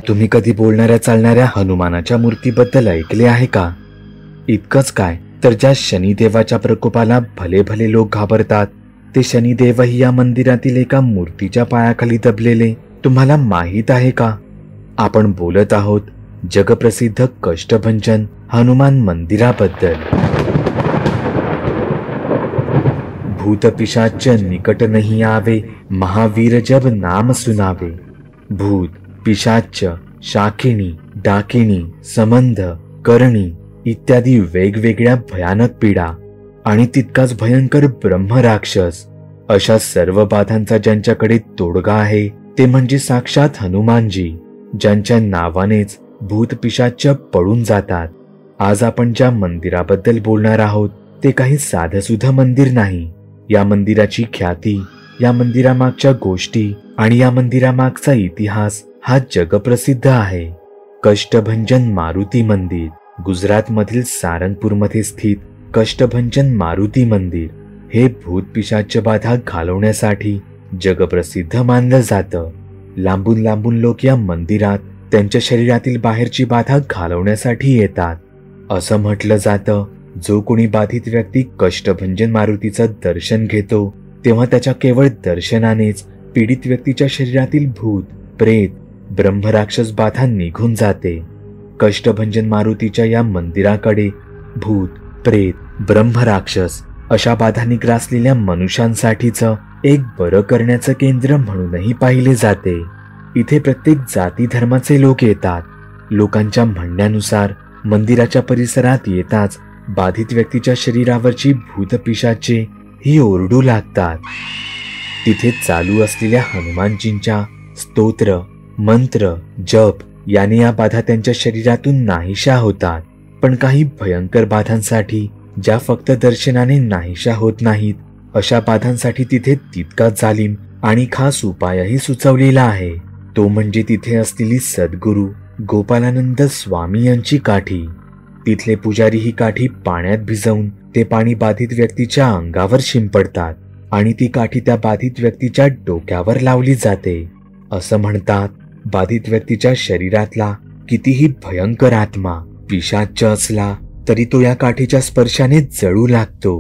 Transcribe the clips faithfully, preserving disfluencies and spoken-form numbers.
तुम्ही कधी बोलणाऱ्या चालणाऱ्या हनुमानाच्या मूर्तीबद्दल ऐकले आहे का? इतकंच काय, तर ज्या शनिदेवाच्या प्रकोपाला भले भले लोक घाबरतात, ते शनिदेवही या मंदिरातील एका मूर्तीच्या पायाखाली दबलेले तुम्हाला माहीत आहे का? आपण बोलत आहोत जगप्रसिद्ध कष्टभंजन हनुमान मंदिराबद्दल। भूत पिशाच निकट नहीं आवे, महावीर जब नाम सुनावे। भूत, पिशाच, शाकिनी, डाकिनी, समंध, करणी इत्यादी वेगवेगळ्या भयानक पीडा आणि तितकाच भयंकर ब्रह्मराक्षस अशा सर्व बाधांचा ज्यांच्याकडे तोडगा आहे ते म्हणजे साक्षात हनुमानजी, ज्यांच्या नावानेच भूत पिशाच पळून जातात। आज आपण ज्या मंदिराबद्दल बोलणार आहोत ते काही साधंसुद्धा मंदिर नाही। या मंदिराची ख्याती, या मंदिरामागच्या गोष्टी आणि या मंदिरामागचा इतिहास हा जगप्रसिद्ध आहे। कष्टभंजन मारुती मंदिर, गुजरात मधील सारंगपूर मध्ये स्थित कष्टभंजन मारुती मंदिर हे भूत पिशाच बाधा घालवण्यासाठी जगप्रसिद्ध मानलं जातं। लांबून लांबून लोक या मंदिरात त्यांच्या शरीरातील बाहेरची बाधा घालवण्यासाठी येतात। असं म्हटलं जातं, जो कोणी बाधित व्यक्ती कष्टभंजन मारुतीचं दर्शन घेतो तेव्हा त्याच्या केवळ दर्शनानेच पीडित व्यक्तीच्या शरीरातील भूत, प्रेत, ब्रह्मराक्षस बाधा निघून जाते। कष्टभंजन मारुतीच्या या मंदिराकडे भूत, प्रेत, ब्रह्मराक्षस अशा बाधांनी ग्रासलेल्या मनुष्यांसाठीचं एक बरं करण्याचं केंद्र म्हणूनही पाहिले जाते। इथे प्रत्येक जाती धर्माचे लोक येतात। लोकांच्या म्हणण्यानुसार मंदिराच्या परिसरात येताच बाधित व्यक्तीच्या शरीरावरची भूतपिशाचे ही ओरडू लागतात। तिथे चालू असलेल्या हनुमानजींच्या स्तोत्र, मंत्र, जप याने या बाधा त्यांच्या शरीरातून नाहीशा होतात। पण काही भयंकर बाधांसाठी, ज्या फक्त दर्शनाने नाहीशा होत नाहीत, अशा बाधांसाठी तिथे तितकाच जालिम आणि खास उपायही सुचवलेला आहे। तो म्हणजे तिथे असलेली सद्गुरू गोपालानंद स्वामी यांची काठी। तिथले पुजारी ही काठी पाण्यात भिजवून ते पाणी बाधित व्यक्तीच्या अंगावर शिंपडतात आणि ती काठी त्या बाधित व्यक्तीच्या डोक्यावर लावली जाते। असं म्हणतात, बाधित व्यक्तीच्या शरीरातला कितीही भयंकर आत्मा, पिशाच असला तरी तो या काठीच्या स्पर्शाने जळू लागतो,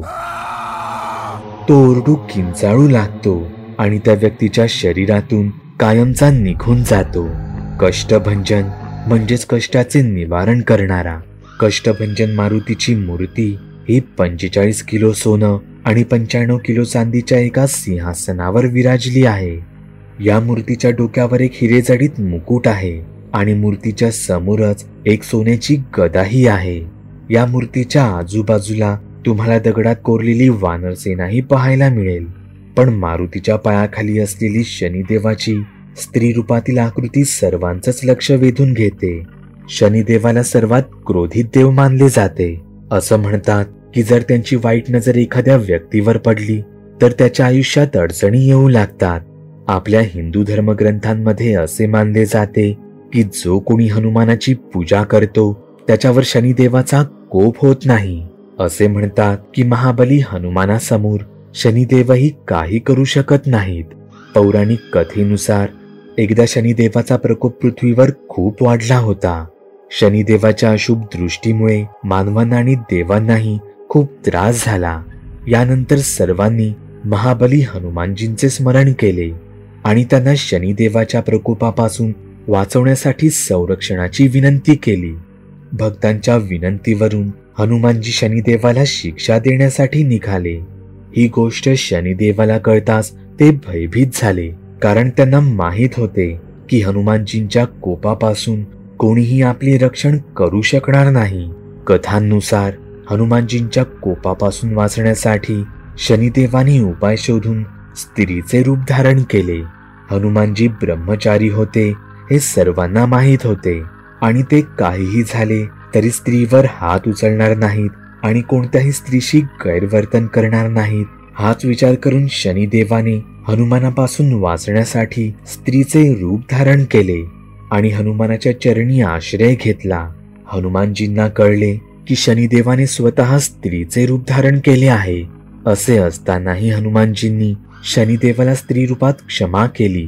तो ओरडू किंचाळू लागतो आणि त्या व्यक्तीच्या शरीरातून कायमचा निघून जातो। कष्टभंजन म्हणजेच कष्टाचे निवारण करणारा। कष्टभंजन मारुतीची मूर्ती ही पंचेचाळीस किलो सोनं आणि पंच्याण्णव किलो चांदीच्या एका सिंहासनावर विराजली आहे। या मूर्तीच्या डोक्यावर एक हिरेजडित मुकुट आहे आणि मूर्तीच्या समोरच एक सोन्याची गदाही आहे। या मूर्तीच्या आजूबाजूला तुम्हाला दगडात कोरलेली वानरसेनाही पाहायला मिळेल। पण मारुतीच्या पायाखाली असलेली शनिदेवाची स्त्री रूपातील आकृती सर्वांचंच लक्ष वेधून घेते। शनिदेवाला सर्वात क्रोधित देव मानले जाते। असं म्हणतात की जर त्यांची वाईट नजर एखाद्या व्यक्तीवर पडली तर त्याच्या आयुष्यात अडचणी येऊ लागतात। आपल्या हिंदू धर्मग्रंथांमध्ये असे मानले जाते की जो कोणी हनुमानाची पूजा करतो त्याच्यावर शनिदेवाचा कोप होत नाही। असे म्हणतात की महाबली हनुमानासमोर शनिदेवही काही करू शकत नाहीत। पौराणिक कथेनुसार एकदा शनिदेवाचा प्रकोप पृथ्वीवर खूप वाढला होता। शनिदेवाच्या अशुभ दृष्टीमुळे मानवांना आणि देवांनाही खूप त्रास झाला। यानंतर सर्वांनी महाबली हनुमानजींचे स्मरण केले आणि त्यांना शनिदेवाच्या प्रकोपापासून वाचवण्यासाठी संरक्षणाची विनंती केली। भक्तांच्या विनंतीवरून हनुमानजी शनिदेवाला शिक्षा देण्यासाठी निघाले। ही गोष्ट शनिदेवाला कळताच ते भयभीत झाले, कारण त्यांना माहीत होते की हनुमानजींच्या कोपापासून कोणीही आपले रक्षण करू शकणार नाही। कथांनुसार हनुमानजींच्या कोपापासून वाचण्यासाठी शनिदेवाने उपाय शोधून स्त्रीचे रूप धारण केले। हनुमानजी ब्रह्मचारी होते हे सर्वांना माहीत होते आणि ते काहीही झाले तरी स्त्रीवर हात उचलणार नाहीत आणि कोणत्याही स्त्रीशी गैरवर्तन करणार नाहीत। हाच विचार करून शनिदेवाने हनुमानापासून वाचण्यासाठी स्त्रीचे रूप धारण केले आणि हनुमानाच्या चरणी आश्रय घेतला। हनुमानजींना कळले की शनिदेवाने स्वतः स्त्रीचे रूप धारण केले आहे। असे असतानाही हनुमानजींनी शनिदेवाला स्त्री रूपात क्षमा केली।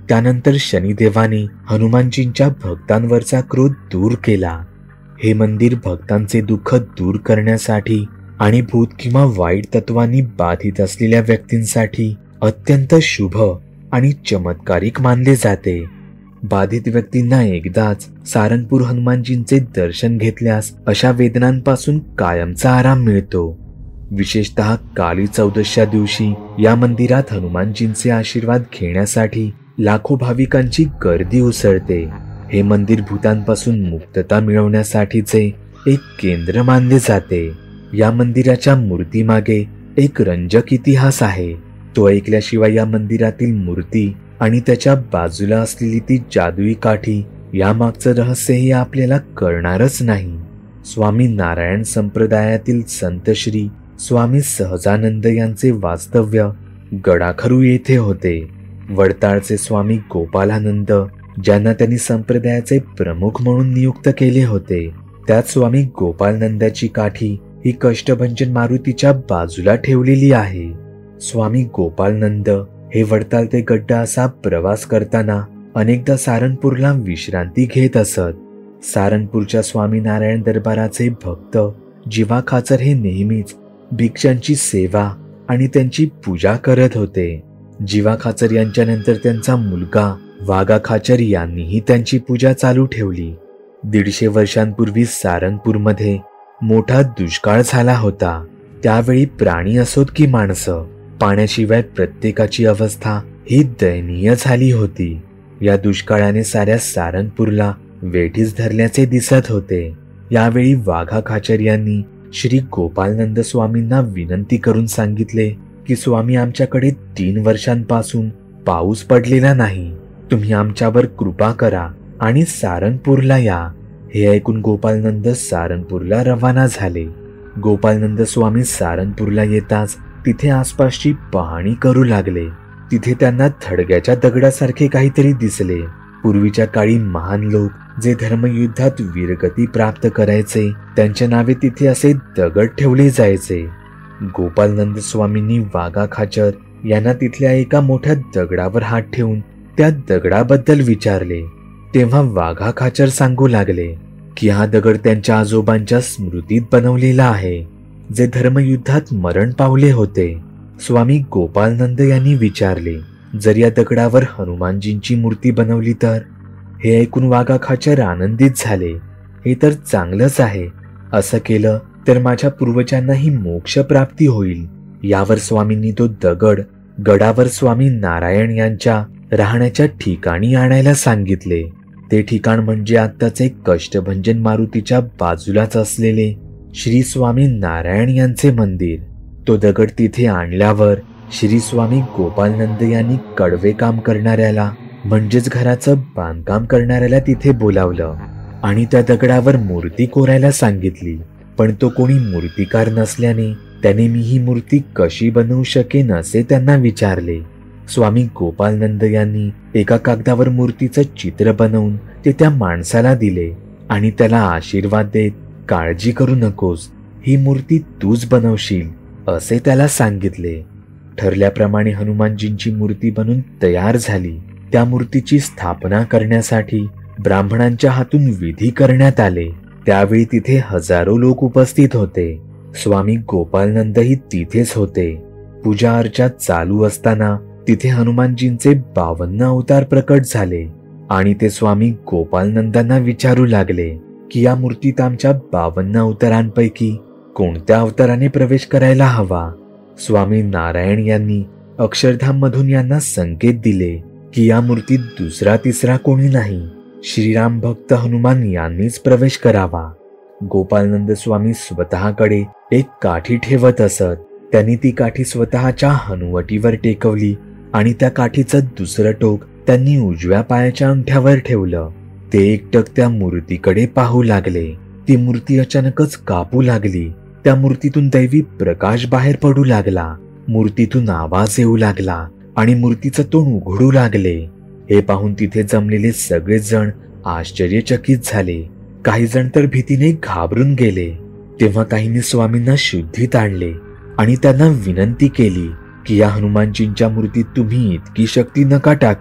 त्यानंतर शनिदेवाने हनुमानजींच्या भक्तांवरचा क्रोध दूर केला. हे मंदिर भक्तांचे दुःख दूर करण्यासाठी आणि भूत किंवा वाईट तत्वांनी बाधित असलेल्या व्यक्तींसाठी अत्यंत शुभ आणि चमत्कारिक मानले जाते. बाधित व्यक्तींना एकदाच सारंगपूर हनुमानजींचे दर्शन घेतल्यास अशा वेदनांपासून कायमचा आराम मिळतो. विशेषतः काली चौदशच्या दिवशी या मंदिरात हनुमानजींचे आशीर्वाद घेण्यासाठी लाखो भाविकांची गर्दी उसळते. हे मंदिर भूतांपासून मुक्तता मिळवण्यासाठीचे एक केंद्र मानले जाते. या मंदिराच्या मूर्तीमागे एक रंजक इतिहास आहे. तो ऐकल्याशिवाय या मंदिरातील मूर्ती आणि त्याच्या बाजूला असलेली ती जादुई काठी यामागचं रहस्यही आपल्याला कळणारच नाही. स्वामी नारायण संप्रदायातील संत श्री स्वामी सहजानंद यांचे वास्तव्य गडाखरू येथे होते. वडताळचे स्वामी गोपालानंद, ज्यांना त्यांनी संप्रदायाचे प्रमुख म्हणून नियुक्त केले होते, त्यात स्वामी गोपालनंदाची काठी ही कष्टभंजन मारुतीच्या बाजूला ठेवलेली आहे. स्वामी गोपालनंद हे वडताल ते गड्डा असा प्रवास करताना अनेकदा सारंगपूरला विश्रांती घेत असत. सारंगपूरच्या स्वामीनारायण दरबाराचे भक्त जीवा खाचर हे नेहमीच भिक्षांची सेवा आणि त्यांची पूजा करत होते. जीवा खाचर यांच्यानंतर त्यांचा मुलगा वाघा खाचर यांनीही त्यांची पूजा चालू ठेवली. दीडशे वर्षांपूर्वी सारंगपूरमध्ये मोठा दुष्काळ झाला होता. त्यावेळी प्राणी असोत की माणसं, पाण्याशिवाय प्रत्येकाची अवस्था ही दयनीय झाली होती. या दुष्काळाने साऱ्या सारंगपूरला वेठीस धरल्याचे दिसत होते. यावेळी वाघा खाचर यांनी श्री गोपालनंद स्वामींना विनंती करून सांगितले की स्वामी, आमच्याकडे तीन वर्षांपासून पाऊस पडलेला नाही. तुम्ही आमच्यावर कृपा करा आणि सारंगपूरला या. हे ऐकून गोपालनंद सारंगपूरला रवाना झाले. गोपालनंद स्वामी सारंगपूरला येताच तिथे आसपासची पाहणी करू लागले. तिथे त्यांना थडग्याच्या दगडासारखे काहीतरी दिसले. पूर्वीच्या काळी महान लोक जे धर्मयुद्धात वीरगती प्राप्त करायचे, त्यांच्या नावे तिथे असे दगड ठेवले जायचे. गोपालनंद स्वामींनी वाघा खाचर यांना तिथल्या एका मोठ्या दगडावर हात ठेवून त्या दगडाबद्दल विचारले. तेव्हा वाघा खाचर सांगू लागले की हा दगड त्यांच्या आजोबांच्या स्मृतीत बनवलेला आहे, जे धर्मयुद्धात मरण पावले होते. स्वामी गोपालनंद यांनी विचारले, जर या दगडावर हनुमानजींची मूर्ती बनवली तर? हे ऐकून वाघा खाचर आनंदित झाले. हे तर चांगलंच आहे. असं केलं तर माझ्या पूर्वजांनाही मोक्ष प्राप्ती होईल. यावर स्वामींनी तो दगड गडावर स्वामी नारायण यांच्या राहण्याच्या ठिकाणी आणायला सांगितले. ते ठिकाण म्हणजे आत्ताचे कष्टभंजन मारुतीच्या बाजूलाच असलेले श्री स्वामी नारायण यांचे मंदिर. तो दगड तिथे आणल्यावर श्री स्वामी गोपालनंद यांनी कडवे काम करणाऱ्याला म्हणजेच घराचं बांधकाम करणाऱ्याला तिथे बोलावलं आणि त्या दगडावर मूर्ती कोरायला सांगितली. पण तो कोणी मूर्तिकार नसल्याने त्याने मी ही मूर्ती कशी बनवू शकेन असे त्यांना विचारले. स्वामी गोपालनंद यांनी एका कागदावर मूर्तीचं चित्र बनवून ते त्या माणसाला दिले आणि त्याला आशीर्वाद देत, काळजी करू नकोस, ही मूर्ती तूच बनवशील असे त्याला सांगितले. ठरल्याप्रमाणे हनुमानजींची मूर्ती बनून तयार झाली. त्या मूर्तीची स्थापना करण्यासाठी ब्राह्मणांच्या हातून विधी करण्यात आले. त्यावेळी तिथे हजारो लोक उपस्थित होते. स्वामी गोपालनंदही तिथेच होते. पूजा अर्चा चालू असताना तिथे हनुमानजींचे बावन्न अवतार प्रकट झाले आणि ते स्वामी गोपालनंदांना विचारू लागले की या मूर्तीत आमच्या बावन्न अवतारांपैकी कोणत्या अवताराने प्रवेश करायला हवा. स्वामी नारायण यांनी अक्षरधाम मधून यांना संकेत दिले की या मूर्तीत दुसरा तिसरा कोणी नाही, श्रीराम भक्त हनुमान यांनीच प्रवेश करावा. गोपालनंद स्वामी स्वतःकडे एक काठी ठेवत असत. त्यांनी ती काठी स्वतःच्या हनुवटीवर टेकवली आणि त्या काठीचं दुसरं टोक त्यांनी उजव्या पायाच्या अंगठ्यावर ठेवलं. ते एकटक त्या मूर्तीकडे पाहू लागले. ती मूर्ती अचानकच कापू लागली. त्या मूर्तीतून दैवी प्रकाश बाहेर पडू लागला. मूर्तीतून आवाज येऊ लागला आणि मूर्तीचं तोंड उघडू लागले. हे पाहून तिथे जमलेले सगळेच जण आश्चर्यचकित झाले. काही जण तर भीतीने घाबरून गेले. तेव्हा काहींनी स्वामींना शुद्धीत आणले आणि त्यांना विनंती केली की या हनुमानजींच्या मूर्तीत तुम्ही इतकी शक्ती नका टाकू.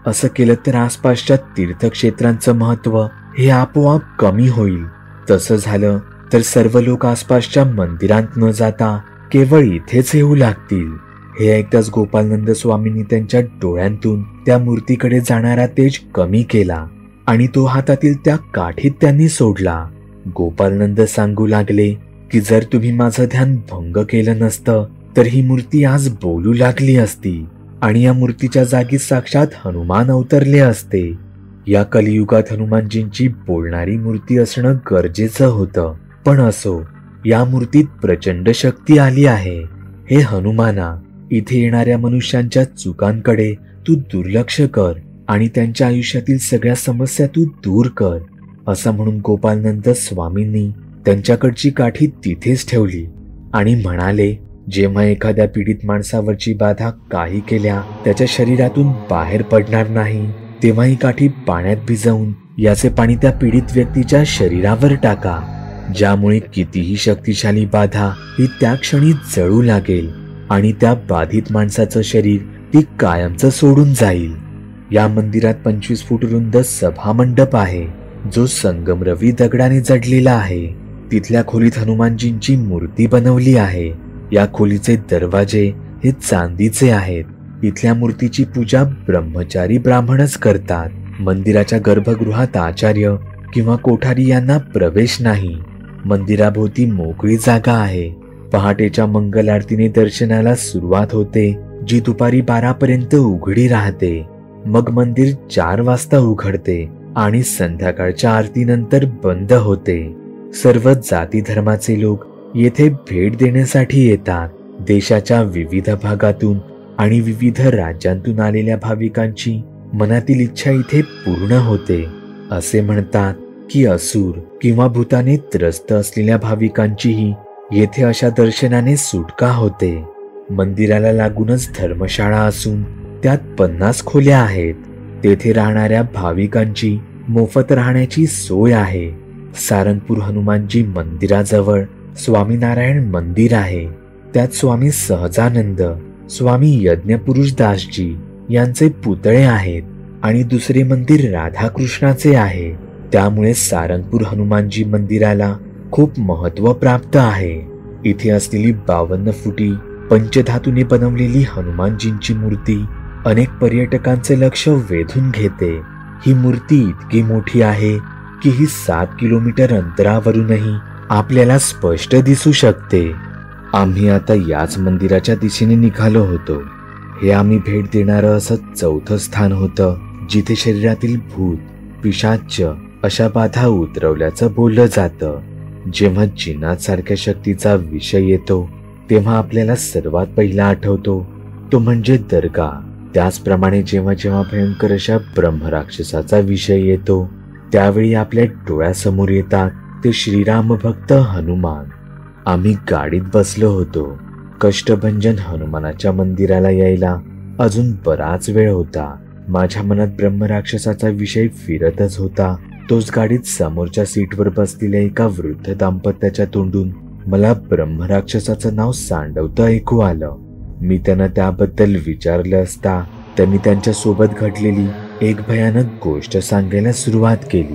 असं केलं तर आसपासच्या तीर्थक्षेत्रांचं महत्व हे आपोआप कमी होईल. तसं झालं तर सर्व लोक आसपासच्या मंदिरात न जाता केवळ इथेच येऊ लागतील. हे ऐकताच गोपालनंद स्वामींनी त्यांच्या डोळ्यांतून त्या मूर्तीकडे जाणारा तेज कमी केला आणि तो हातातील त्या काठीत त्यांनी सोडला. गोपालनंद सांगू लागले की जर तुम्ही माझं ध्यान भंग केलं नसतं तर ही मूर्ती आज बोलू लागली असती आणि या मूर्तीच्या जागी साक्षात हनुमान अवतरले असते. या कलियुगात हनुमानजींची बोलणारी मूर्ती असणं गरजेचं होतं. पण असो, या मूर्तीत प्रचंड शक्ती आली आहे. हे हनुमाना, इथे येणाऱ्या मनुष्यांच्या चुकांकडे तू दुर्लक्ष कर आणि त्यांच्या आयुष्यातील सगळ्या समस्या तू दूर कर. असं म्हणून गोपालनंद स्वामींनी त्यांच्याकडची काठी तिथेच ठेवली आणि म्हणाले, जेव्हा एखाद्या पीडित माणसावरची बाधा काही केल्या त्याच्या शरीरातून बाहेर पडणार नाही, तेव्हा ही काठी पाण्यात भिजवून याचे पाणी त्या पीडित व्यक्तीच्या शरीरावर टाका, ज्यामुळे कितीही शक्तिशाली बाधा ही त्या क्षणी जळू लागेल आणि त्या बाधित माणसाचं शरीर ती कायमचं सोडून जाईल. या मंदिरात पंचवीस फूट रुंद सभा मंडप आहे, जो संगमरवी दगडाने जडलेला आहे. तिथल्या खोलीत हनुमानजींची मूर्ती बनवली आहे. या खोलीचे दरवाजे हे चांदीचे आहेत. इथल्या मूर्तीची पूजा ब्रह्मचारी ब्राह्मणच करतात. मंदिराच्या गर्भगृहात आचार्य किंवा कोठारी यांना प्रवेश नाही. मंदिराभोवती मोकळी जागा आहे. पहाटेच्या मंगल आरतीने दर्शनाला सुरुवात होते, जी दुपारी बारा पर्यंत उघडी राहते. मग मंदिर चार वाजता उघडते आणि संध्याकाळच्या आरतीनंतर बंद होते. सर्व जाती धर्माचे लोक येथे भेट देण्यासाठी येतात. देशाच्या विविध भागातून आणि विविध राज्यांतून आलेल्या भाविकांची मनातील इच्छा इथे पूर्ण होते. असे म्हणतात की असुर किंवा भूताने त्रस्त असलेल्या भाविकांचीही येथे अशा दर्शनाने सुटका होते. मंदिराला लागूनच धर्मशाळा असून त्यात पन्नास खोल्या आहेत. तेथे राहणाऱ्या भाविकांची मोफत राहण्याची सोय आहे. सारंगपूर हनुमानजी मंदिराजवळ स्वामीनारायण मंदिर आहे. त्यात स्वामी सहजानंद, स्वामी यज्ञपुरुष दासजी यांचे पुतळे आहेत आणि दुसरे मंदिर राधाकृष्णाचे आहे. त्यामुळे सारंगपूर हनुमानजी मंदिराला खूप महत्व प्राप्त आहे. इथे असलेली बावन्न फुटी पंचधातूने बनवलेली हनुमानजींची मूर्ती अनेक पर्यटकांचे लक्ष वेधून घेते. ही मूर्ती इतकी मोठी आहे की ही सात किलोमीटर अंतरावरूनही आपल्याला स्पष्ट दिसू शकते. आम्ही आता याच मंदिराच्या दिशेने निघालो होतो. हे आम्ही भेट देणारं असं चौथं स्थान होतं, जिथे शरीरातील भूत पिशाच अशा बाधा उतरवल्याचं बोललं जातं. जेव्हा जिन्नात सारख्या शक्तीचा विषय येतो तेव्हा आपल्याला सर्वात पहिला आठवतो तो म्हणजे दर्गा. त्याचप्रमाणे जेव्हा जेव्हा भयंकर अशा ब्रह्मराक्षसाचा विषय येतो त्यावेळी आपल्या डोळ्यासमोर येतात ते श्रीराम भक्त हनुमान. आम्ही गाडीत बसलो होतो. कष्टभंजन हनुमानाच्या मंदिराला यायला अजून बराच वेळ होता. माझ्या मनात ब्रह्मराक्षसाचा विषय फिरतच होता. तोच गाडीत समोरच्या सीटवर बसलेल्या एका वृद्ध दाम्पत्याच्या तोंडून मला ब्रह्मराक्षसाचं नाव सांडवतं ऐकू आलं. मी त्यांना त्याबद्दल विचारलं असता त्यांनी त्यांच्या सोबत घडलेली एक भयानक गोष्ट सांगायला सुरुवात केली.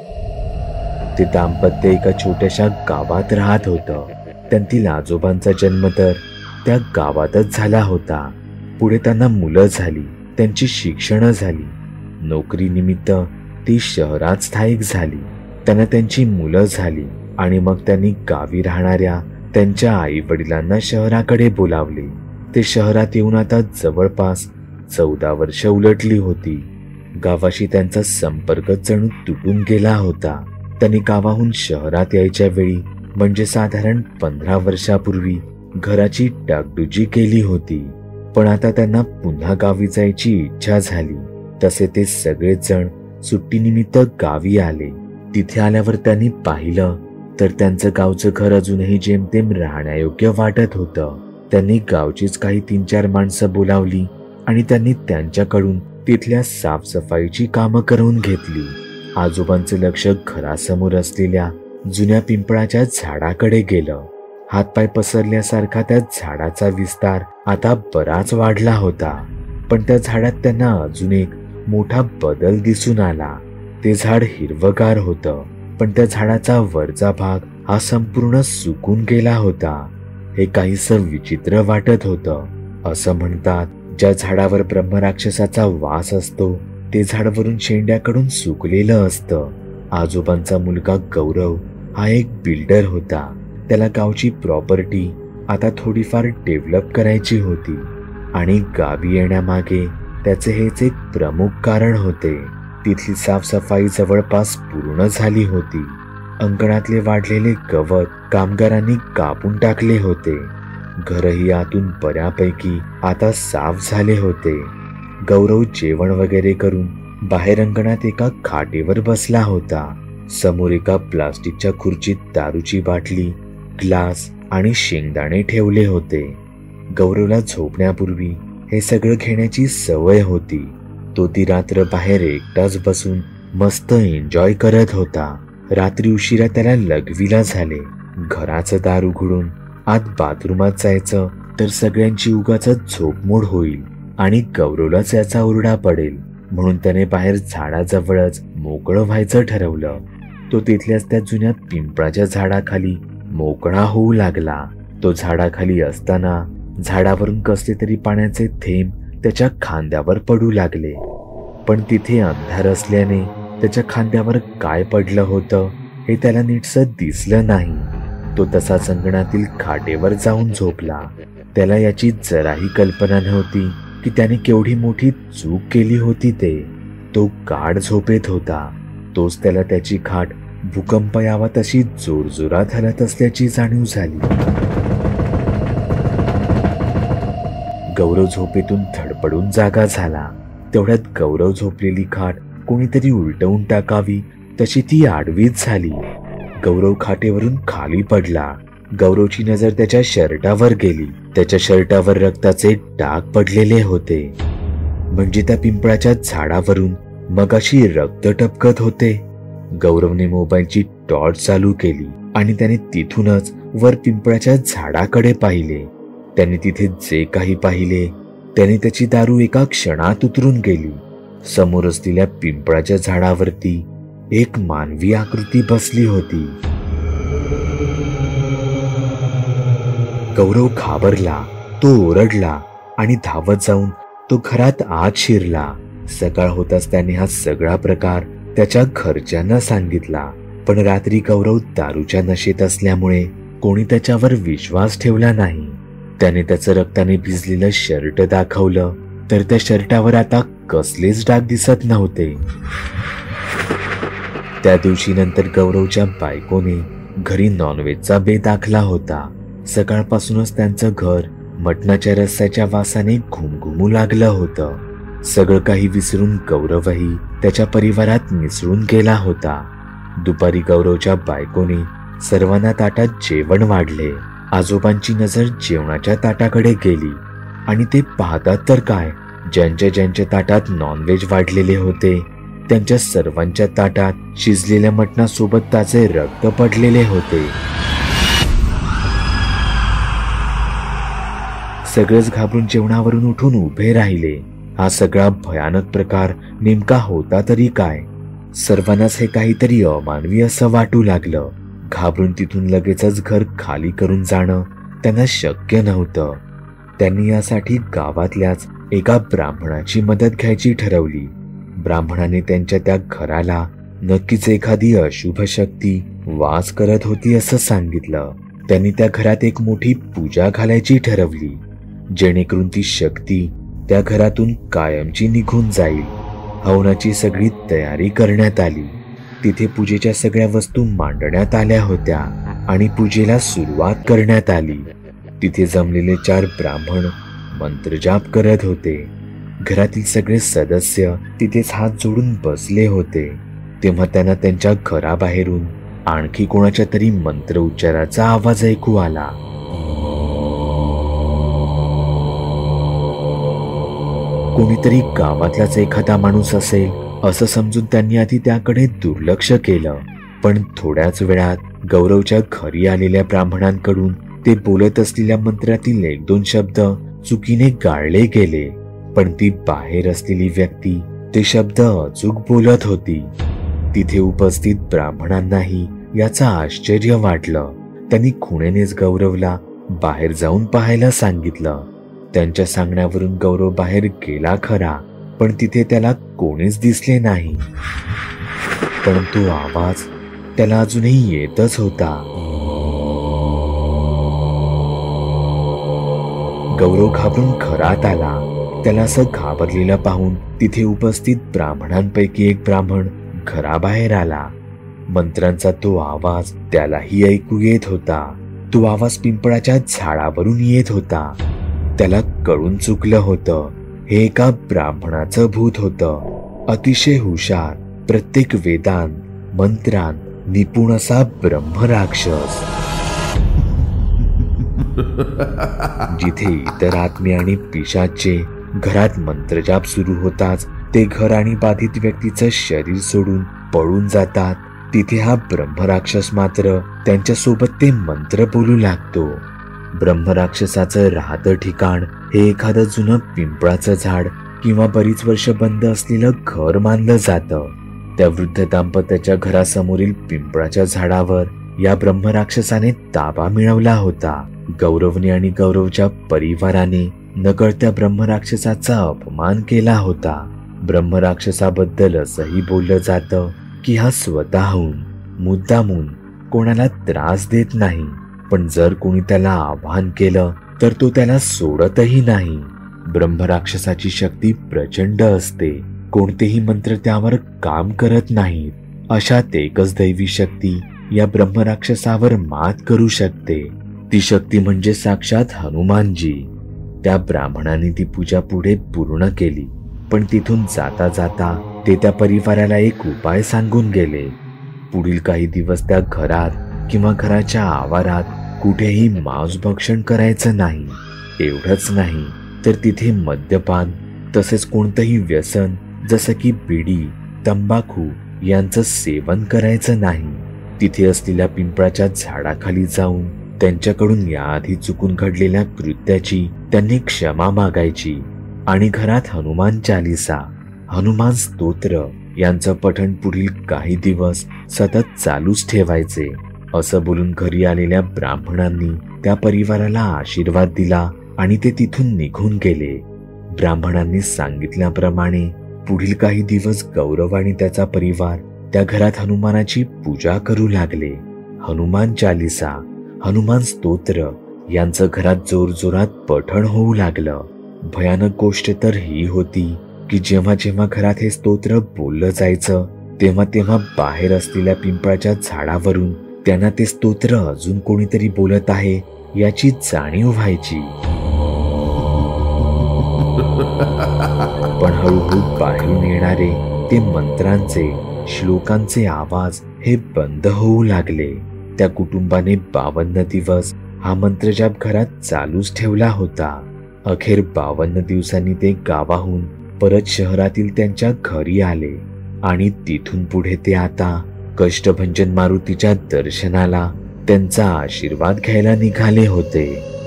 ते दाम्पत्य एका छोट्याशा गावात राहत होतं. त्यांतील आजोबांचा जन्म तर त्या गावातच झाला होता. पुढे त्यांना मुलं झाली, त्यांची शिक्षण झाली. नोकरी निमित्त ती शहरात स्थायिक झाली. त्यांना त्यांची मुलं झाली आणि मग त्यांनी गावी राहणाऱ्या त्यांच्या आई वडिलांना शहराकडे बोलावले. ते शहरात येऊन आता जवळपास चौदा वर्ष उलटली होती. गावाशी त्यांचा संपर्क जणू तुटून गेला होता. त्यांनी गावाहून शहरात यायच्या वेळी म्हणजे साधारण पंधरा वर्षापूर्वी घराची डागडुजी केली होती. पण आता त्यांना पुन्हा गावी जायची इच्छा झाली. तसे ते सगळेजण सुट्टीनिमित्त गावी आले. तिथे आल्यावर त्यांनी पाहिलं तर त्यांचं गावचं घर अजूनही जेमतेम राहण्यायोग्य वाटत होतं. त्यांनी गावचीच काही तीन चार माणसं बोलावली आणि त्यांनी त्यांच्याकडून तिथल्या साफसफाईची कामं करून घेतली. आजोबांचं लक्ष घरासमोर असलेल्या जुन्या पिंपळाच्या झाडाकडे गेलं. हातपाय पसरल्यासारखा त्या झाडाचा विस्तार आता बराच वाढला होता. पण त्या झाडात त्यांना अजून एक मोठा बदल दिसून आला. ते झाड हिरवगार होतं, पण त्या झाडाचा वरचा भाग हा संपूर्ण सुकून गेला होता. हे काहीसं विचित्र वाटत होतं. असं म्हणतात, ज्या झाडावर ब्रह्मराक्षसाचा वास असतो ते झाड वरून शेंड्याकडून सुकलेलं असतं. आजोबांचा मुलगा गौरव हा एक बिल्डर होता. त्याला गावची प्रॉपर्टी आता थोडीफार डेव्हलप करायची होती आणि गावी येण्यामागे त्याचे हेच एक प्रमुख कारण होते. तिथली साफसफाई जवळपास पूर्ण झाली होती. अंगणातले वाढलेले गवत कामगारांनी कापून टाकले होते. घरही आतून बऱ्यापैकी आता साफ झाले होते. गौरव जेवण वगैरे करून बाहेर अंगणात एका खाटेवर बसला होता. समोर एका प्लास्टिकच्या खुर्चीत दारूची बाटली, ग्लास आणि शेंगदाणे ठेवले होते. गौरवला झोपण्यापूर्वी हे सगळं घेण्याची सवय होती. तो ती रात्र बाहेर एकटाच बसून मस्त एन्जॉय करत होता. रात्री उशिरा त्याला लघवीला झाले. घराचं दार उघडून आत बाथरूमात जायचं तर सगळ्यांची उगाचच झोपमोड होईल आणि गौरवलाच याचा ओरडा पडेल, म्हणून त्याने बाहेर झाडाजवळच मोकळं व्हायचं ठरवलं. तो तिथल्याच त्या जुन्या पिंपळाच्या झाडाखाली मोकळा होऊ लागला. तो झाडाखाली असताना झाडावरून कसले तरी पाण्याचे थेंब त्याच्या खांद्यावर पडू लागले. पण तिथे अंधार असल्याने त्याच्या खांद्यावर काय पडलं होतं हे त्याला नीटसं दिसलं नाही. तो तसाच अंगणातील खाटेवर जाऊन झोपला. त्याला याची जराही कल्पना नव्हती की त्याने केवढी मोठी चूक केली होती. ते तो गाढ झोपेत होता. तोच त्याला त्याची खाट भूकंप यावा तशी जोरजोरात हलत असल्याची जाणीव झाली. गौरव झोपेतून धडपडून जागा झाला. तेवढ्यात गौरव झोपलेली खाट कोणीतरी उलटवून टाकावी तशी ती आडवीच झाली. गौरव खाटेवरून खाली पडला. गौरवची नजर त्याच्या शर्टावर गेली. त्याच्या शर्टावर रक्ताचे डाग पडलेले होते. म्हणजे त्या पिंपळाच्या झाडावरून मगाशी रक्त टपकत होते. गौरवने मोबाईलची टॉर्च चालू केली आणि त्याने तिथूनच वर पिंपळाच्या झाडाकडे पाहिले. त्याने तिथे जे काही पाहिले त्याने त्याची दारू एका क्षणात उतरून गेली. समोर असलेल्या पिंपळाच्या झाडावरती एक मानवी आकृती बसली होती. गौरव घाबरला. तो ओरडला आणि धावत जाऊन तो घरात आत शिरला. सकाळ होताच त्याने हा सगळा प्रकार त्याच्या घरच्यांना सांगितला. पण रात्री गौरव दारूच्या नशेत असल्यामुळे कोणी त्याच्यावर विश्वास ठेवला नाही. त्याने त्याचं रक्ताने भिजलेलं शर्ट दाखवलं तर त्या शर्टावर आता कसलेच डाग दिसत नव्हते. त्या दिवशी नंतर गौरवच्या बायकोने घरी नॉनव्हेजचा बेत आखला होता. सकाळपासूनच त्यांचं घर मटणाच्या रस्स्याच्या वासाने घुमघुमू लागलं होतं. सगळं काही विसरून गौरवही त्याच्या परिवारात मिसळून गेला होता. दुपारी गौरवच्या बायकोने सर्वांना ताटात जेवण वाढले. आजोबांची नजर जेवणाच्या ताटाकडे गेली आणि ते पाहतात तर काय, ज्यांच्या ज्यांच्या ताटात नॉनव्हेज वाढलेले होते त्यांच्या सर्वांच्या ताटात शिजलेल्या मटणासोबत ताजे रक्त पडलेले होते. सगळेच घाबरून जेवणावरून उठून उभे राहिले. हा सगळा भयानक प्रकार नेमका होता तरी काय? सर्वांनाच हे काहीतरी अमानवी असं वाटू लागलं. घाबरून तिथून लगेचच घर खाली करून जाणं त्यांना शक्य नव्हतं. त्यांनी यासाठी गावातल्याच एका ब्राह्मणाची मदत घ्यायची ठरवली. ब्राह्मणाने त्यांच्या त्या घराला नक्कीच एखादी अशुभ शक्ती वास करत होती असं सांगितलं. त्यांनी त्या घरात एक मोठी पूजा घालायची ठरवली, जेणेकरून ती शक्ती त्या घरातून कायमची निघून जाईल. हवनाची सगळी तयारी करण्यात आली. तिथे पूजेच्या सगळ्या वस्तू मांडण्यात आल्या होत्या आणि पूजेला सुरुवात करण्यात आली. तिथे जमलेले चार ब्राह्मण मंत्रजाप करत होते. घरातील सगळे सदस्य तिथेच हात जोडून बसले होते. तेव्हा त्यांना त्यांच्या घराबाहेरून आणखी कोणाच्या तरी मंत्र उच्चाराचा आवाज ऐकू आला. कोणीतरी गावातलाच एखादा माणूस असेल असं समजून त्यांनी आधी त्याकडे दुर्लक्ष केलं. पण थोड्याच वेळात गौरवच्या घरी आलेल्या ब्राह्मणांकडून ते बोलत असलेल्या मंत्रातील एक दोन शब्द चुकीने गाळले गेले. पण ती बाहेर असलेली व्यक्ती ते शब्द अचूक बोलत होती. तिथे उपस्थित ब्राह्मणांनाही याचं आश्चर्य वाटलं. त्यांनी खुणेनेच गौरवला बाहेर जाऊन पाहायला सांगितलं. त्यांच्या सांगण्यावरून गौरव बाहेर गेला खरा, पण तिथे त्याला कोणीच दिसले नाही. परंतु आवाज त्याला अजूनही येतच होता. गौरव घाबरून घरात आला. त्याला असं घाबरलेलं पाहून तिथे उपस्थित ब्राह्मणांपैकी एक ब्राह्मण घराबाहेर आला. मंत्रांचा तो आवाज त्यालाही ऐकू येत होता. तो आवाज पिंपळाच्या झाडावरून येत होता. त्याला कळून चुकलं होतं, हे एका ब्राह्मणाचं भूत होतं. अतिशय हुशार, प्रत्येक वेदांत मंत्रांत निपुण असा ब्रह्मराक्षस. जिथे इतर आत्मे आणि पिशाचे घरात मंत्रजाप सुरू होताच ते घर आणि बाधित व्यक्तीचं शरीर सोडून पळून जातात, तिथे हा ब्रह्मराक्षस मात्र त्यांच्या सोबत ते मंत्र बोलू लागतो. ब्रह्मराक्षसाचं राहतं ठिकाण हे एखादं जुनं पिंपळाचं झाड किंवा बरीच वर्ष बंद असलेलं घर मानलं जातं. त्या वृद्ध दाम्पत्याच्या घरासमोरील पिंपळाच्या झाडावर या ब्रह्मराक्षसाने ताबा मिळवला होता. गौरवने आणि गौरवच्या परिवाराने नकळत्या ब्रह्मराक्षसाचा अपमान केला होता. ब्रह्मराक्षसाबद्दल असंही बोललं जातं की हा स्वतःहून मुद्दामून कोणाला त्रास देत नाही, पण जर कोणी त्याला आव्हान केलं तर तो त्याला सोडतही नाही. ब्रह्मराक्षसाची शक्ती प्रचंड असते. कोणतेही मंत्र त्यावर काम करत नाहीत. अशात एकच दैवी शक्ती या ब्रह्मराक्षसावर मात करू शकते. ती शक्ती म्हणजे साक्षात हनुमानजी. त्या ब्राह्मणाने ती पूजा पुढे पूर्ण केली, पण तिथून जाता जाता ते त्या परिवाराला एक उपाय सांगून गेले. पुढील काही दिवस त्या घरात किंवा घराच्या आवारात कुठेही मांसभक्षण करायचं नाही. एवढंच नाही तर तिथे मद्यपान तसेच कोणतंही व्यसन जसं की बिडी तंबाखू यांचं सेवन करायचं नाही. तिथे असलेल्या पिंपळाच्या झाडाखाली जाऊन त्यांच्याकडून याआधी चुकून घडलेल्या कृत्याची त्यांनी क्षमा मागायची आणि घरात हनुमान चालीसा हनुमान स्तोत्र यांचं पठण पुढील काही दिवस सतत चालूच ठेवायचे. असं बोलून घरी आलेल्या ब्राह्मणांनी त्या परिवाराला आशीर्वाद दिला आणि ते तिथून निघून गेले. ब्राह्मणांनी सांगितल्याप्रमाणे पुढील काही दिवस गौरव आणि त्याचा परिवार त्या घरात हनुमानाची पूजा करू लागले. हनुमान चालीसा हनुमान स्तोत्र यांचं घरात जोरजोरात पठण होऊ लागलं. भयानक गोष्ट तर ही होती की जेव्हा जेव्हा घरात हे स्तोत्र बोललं जायचं तेव्हा तेव्हा बाहेर असलेल्या पिंपळाच्या झाडावरून त्यांना ते स्तोत्र अजून कोणीतरी बोलत आहे याची जाणीव व्हायची. पण हळूहळू बाहेरून येणारे ते मंत्रांचे श्लोकांचे आवाज हे बंद होऊ लागले. त्या कुटुंबाने बावन्न दिवस हा मंत्रजाप घरात चालूच ठेवला होता. अखेर बावन्न दिवसांनी ते गावाहून परत शहरातील त्यांच्या घरी आले आणि तिथून पुढे ते आता कष्टभंजन मारुतीच्या दर्शनाला त्यांचा आशीर्वाद घ्यायला निघाले होते.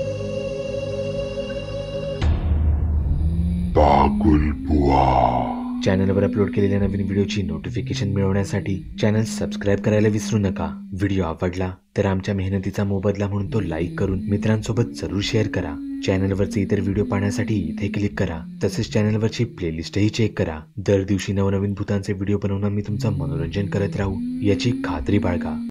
चॅनलवर अपलोड केलेल्या नवीन व्हिडिओची नोटिफिकेशन मिळवण्यासाठी चॅनल सबस्क्राईब करायला विसरू नका. व्हिडिओ आवडला तर आमच्या मेहनतीचा मोबदला म्हणून तो लाईक करून मित्रांसोबत जरूर शेअर करा. चॅनलवरचे इतर व्हिडिओ पाहण्यासाठी इथे क्लिक करा. तसेच चॅनलवरची प्लेलिस्टही चेक करा. दर दिवशी नवनवीन भूतांचे व्हिडिओ बनवून मी तुमचं मनोरंजन करत राहू याची खात्री बाळगा.